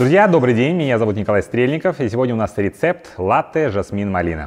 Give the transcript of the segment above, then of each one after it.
Друзья, добрый день, меня зовут Николай Стрельников, и сегодня у нас рецепт латте жасмин малина.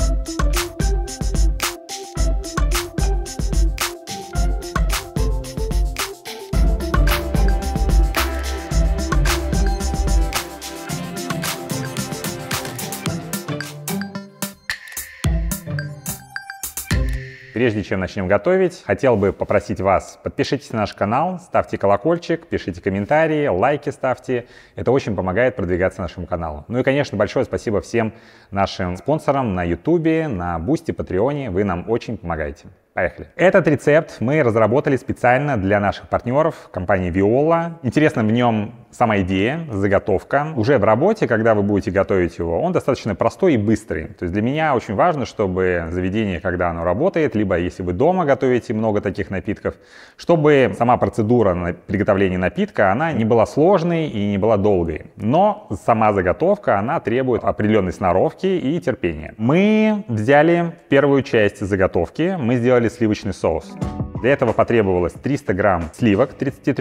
Прежде чем начнем готовить, хотел бы попросить вас, подпишитесь на наш канал, ставьте колокольчик, пишите комментарии, лайки ставьте. Это очень помогает продвигаться нашему каналу. Ну и, конечно, большое спасибо всем нашим спонсорам на YouTube, на Boosty, Patreon. Вы нам очень помогаете. Поехали. Этот рецепт мы разработали специально для наших партнеров компании Viola. Интересна в нем сама идея, заготовка. Уже в работе, когда вы будете готовить его, он достаточно простой и быстрый. То есть для меня очень важно, чтобы заведение, когда оно работает, либо если вы дома готовите много таких напитков, чтобы сама процедура приготовления напитка, она не была сложной и не была долгой. Но сама заготовка, она требует определенной сноровки и терпения. Мы взяли первую часть заготовки, мы сделали сливочный соус. Для этого потребовалось 300 грамм сливок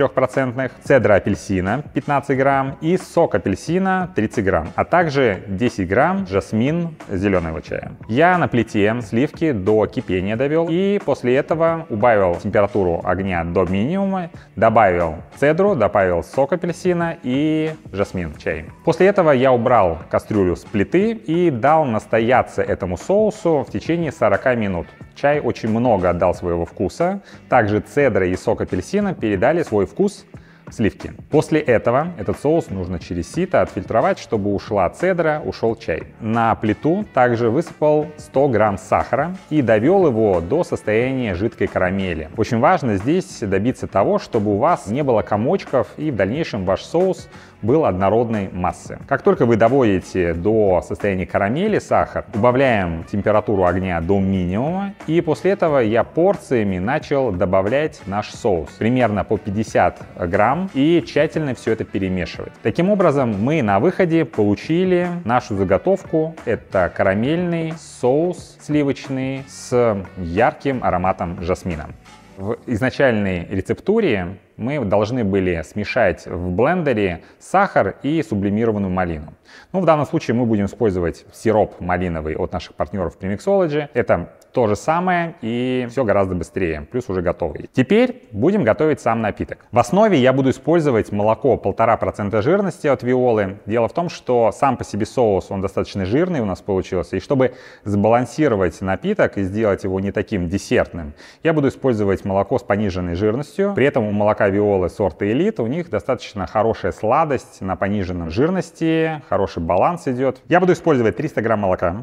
33%, цедра апельсина 15 грамм и сок апельсина 30 грамм, а также 10 грамм жасмин зеленого чая. Я на плите сливки до кипения довел и после этого убавил температуру огня до минимума, добавил цедру, добавил сок апельсина и жасмин чай. После этого я убрал кастрюлю с плиты и дал настояться этому соусу в течение 40 минут. Чай очень много отдал своего вкуса. Также цедра и сок апельсина передали свой вкус сливки. После этого этот соус нужно через сито отфильтровать, чтобы ушла цедра, ушел чай. На плиту также высыпал 100 грамм сахара и довел его до состояния жидкой карамели. Очень важно здесь добиться того, чтобы у вас не было комочков и в дальнейшем ваш соус был однородной массы. Как только вы доводите до состояния карамели сахар, убавляем температуру огня до минимума, и после этого я порциями начал добавлять наш соус, примерно по 50 грамм, и тщательно все это перемешивать. Таким образом, мы на выходе получили нашу заготовку. Это карамельный соус сливочный с ярким ароматом жасмина. В изначальной рецептуре мы должны были смешать в блендере сахар и сублимированную малину. Ну, в данном случае мы будем использовать сироп малиновый от наших партнеров Premixology. Это то же самое и все гораздо быстрее, плюс уже готовый. Теперь будем готовить сам напиток. В основе я буду использовать молоко 1,5% жирности от Виолы. Дело в том, что сам по себе соус, он достаточно жирный у нас получился. И чтобы сбалансировать напиток и сделать его не таким десертным, я буду использовать молоко с пониженной жирностью. При этом у молока Виолы сорта Элит у них достаточно хорошая сладость на пониженном жирности, хороший баланс идет. Я буду использовать 300 грамм молока.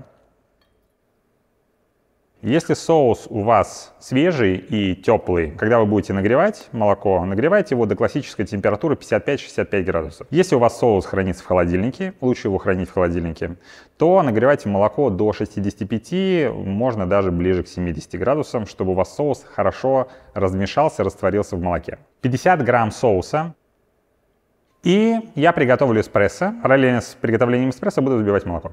Если соус у вас свежий и теплый, когда вы будете нагревать молоко, нагревайте его до классической температуры 55-65 градусов. Если у вас соус хранится в холодильнике, лучше его хранить в холодильнике, то нагревайте молоко до 65, можно даже ближе к 70 градусам, чтобы у вас соус хорошо размешался, растворился в молоке. 50 грамм соуса. И я приготовлю эспрессо. Параллельно с приготовлением эспрессо буду взбивать молоко.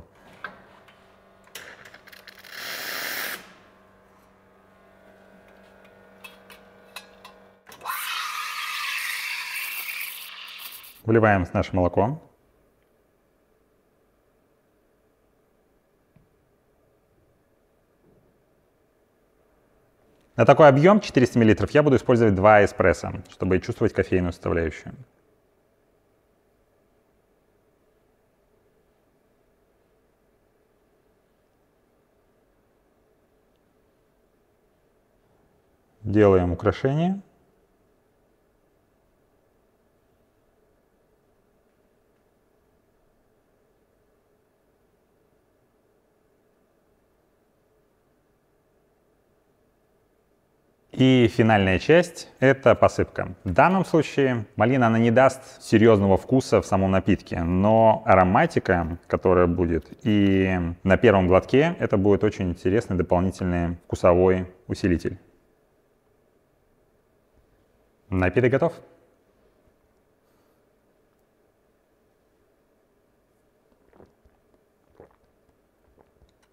Вливаем наше молоко. На такой объем 400 мл я буду использовать 2 эспрессо, чтобы чувствовать кофейную составляющую. Делаем украшение. И финальная часть — это посыпка. В данном случае малина, она не даст серьезного вкуса в самом напитке, но ароматика, которая будет и на первом глотке, это будет очень интересный дополнительный вкусовой усилитель. Напиток готов.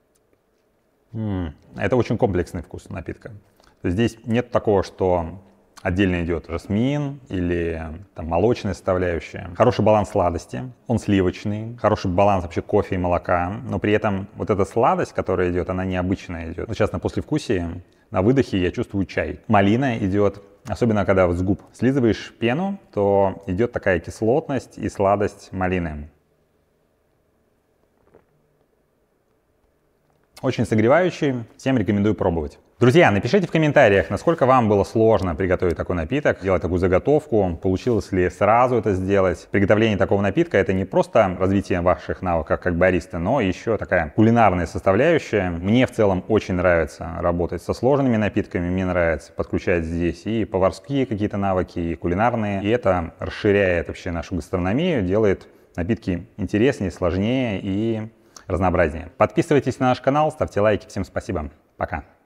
Это очень комплексный вкус напитка. Здесь нет такого, что отдельно идет жасмин или там молочная составляющая. Хороший баланс сладости, он сливочный, хороший баланс вообще кофе и молока, но при этом вот эта сладость, которая идет, она необычная идет. Вот сейчас на послевкусии, на выдохе я чувствую чай. Малина идет, особенно когда вот с губ слизываешь пену, то идет такая кислотность и сладость малины. Очень согревающий, всем рекомендую пробовать. Друзья, напишите в комментариях, насколько вам было сложно приготовить такой напиток, делать такую заготовку, получилось ли сразу это сделать. Приготовление такого напитка — это не просто развитие ваших навыков как бариста, но еще такая кулинарная составляющая. Мне в целом очень нравится работать со сложными напитками, мне нравится подключать здесь и поварские какие-то навыки, и кулинарные. И это расширяет вообще нашу гастрономию, делает напитки интереснее, сложнее и разнообразнее. Подписывайтесь на наш канал, ставьте лайки. Всем спасибо. Пока.